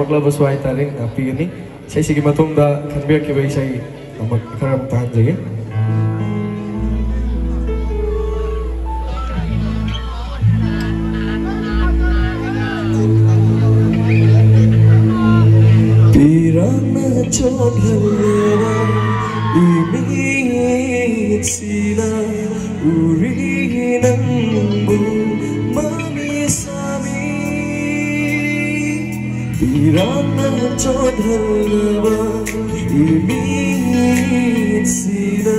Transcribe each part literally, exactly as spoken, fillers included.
ꯌꯥꯎꯔꯛꯂꯕꯁꯨ ꯍꯥꯏꯇꯥꯔꯦ ꯉꯥꯛꯄꯤꯒꯅꯤ ꯏꯁꯩꯁꯤꯒꯤ ꯃꯇꯨꯡꯗ ꯈꯟꯕꯤꯔꯛꯈꯤꯕ ꯏꯁꯩ ꯑꯃꯨꯛ ꯈꯔ ꯑꯃꯨꯛ ꯇꯥꯍꯟꯖꯒꯦ Pirana chodhaleva imitsina urinambu mamisami Pirana chodhaleva imitsina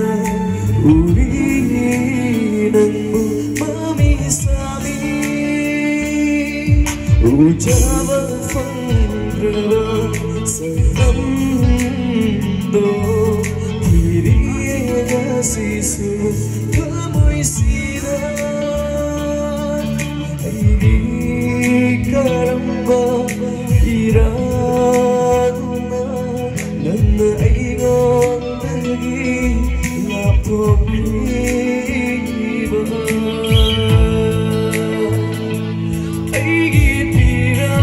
urinambu mamisami Ujava fangrava Sakando Kiriya sisu Kamuisira Aini karamba Irana Nana aigon Dagi Laptopiba Aigi tira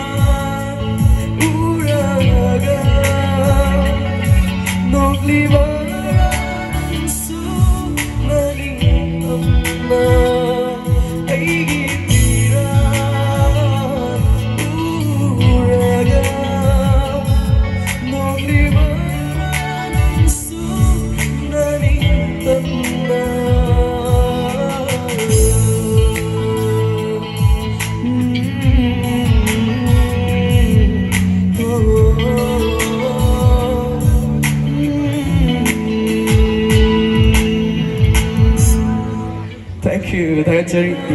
Thank you, that's very deep.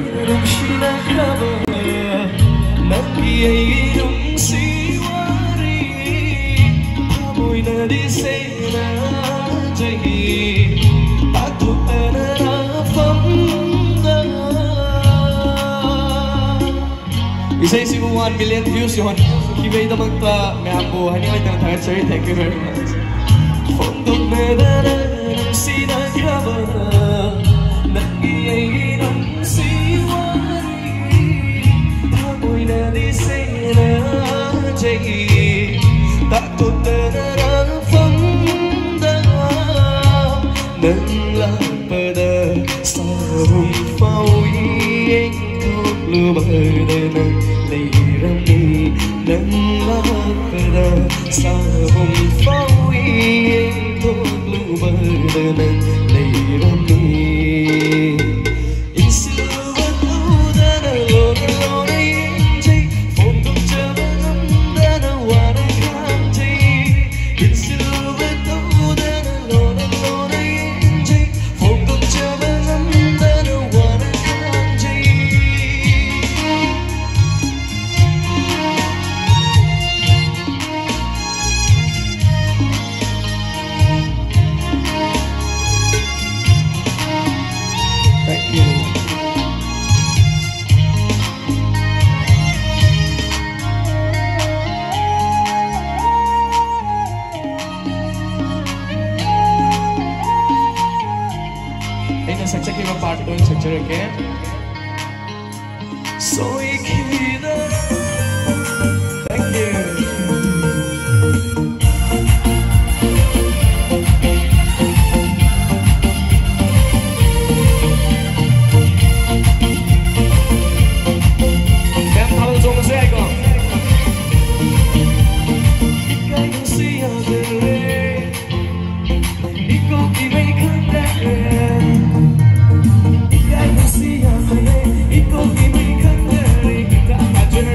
Isay-sibu one million views yun. Kibay naman ta, may ambo, hani ay tang thank you very much. Fondong medana ng sinagaba Nag-iayinang siwari Amoy na di sinadjay Takot na narafamda Nang lapada sa humpawing Kung lumada ng layrami Nang lapada sa humpawing Kung lumada ng layrami Saksak yung part ko yung saksak again. So ikida. Thank you. Ben talı zonu zego. Ikay ko siya dere. Iko ibay kandere. Iko ibay kandere. Kita aja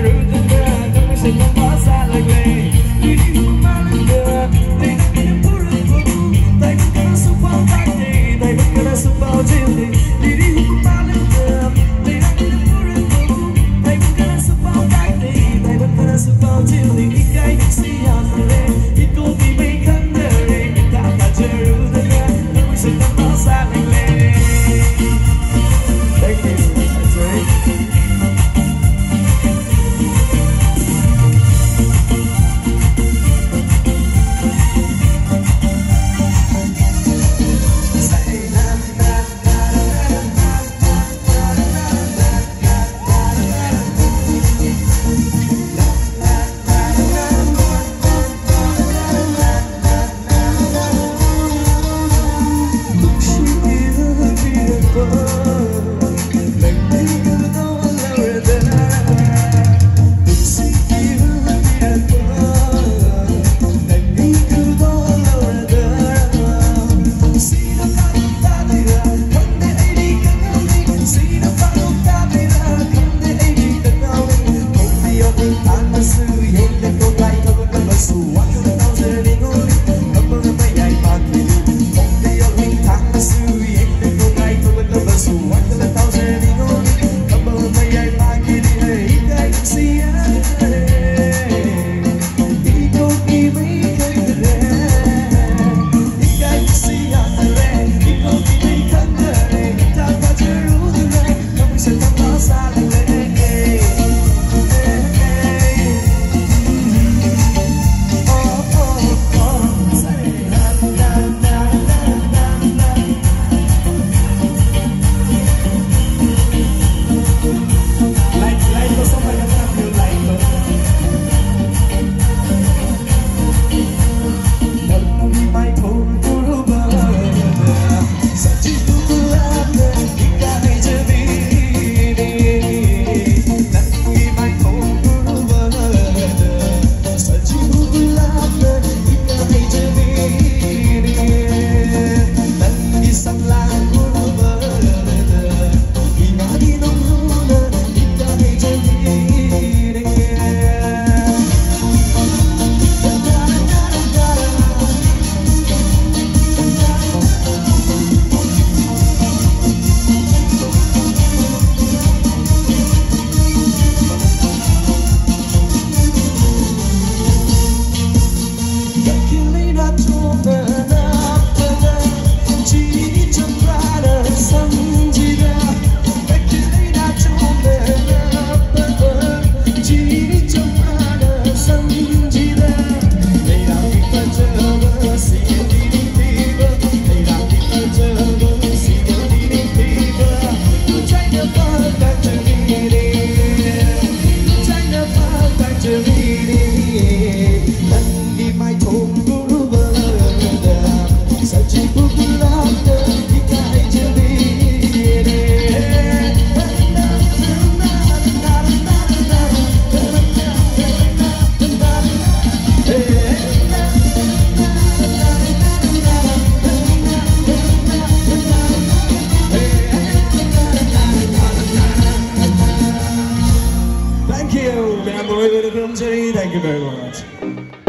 Thank you, Thank you very much.